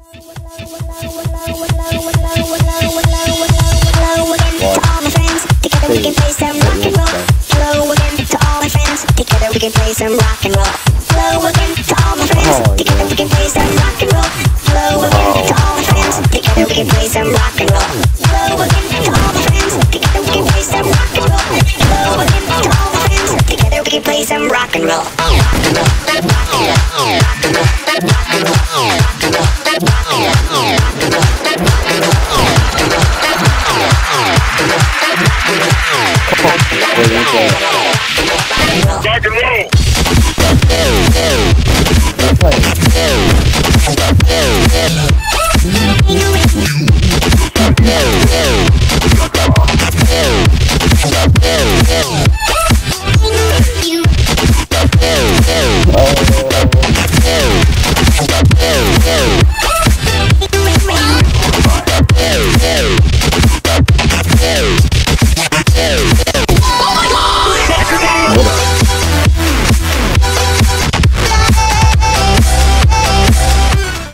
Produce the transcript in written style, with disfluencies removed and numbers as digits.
We can play some rock and roll. Hello again to all my friends. Together we can play some rock and roll. Hello again to all my friends. Together we can play some rock and roll. Hello again to all my friends. Together we can play some rock and roll. Hello again to all my friends. Together we can play some rock and roll. Hello again to all my friends. Together we can play some rock and roll. Rock and roll. Rock and roll. Rock and roll. Rock and roll. Rock and roll.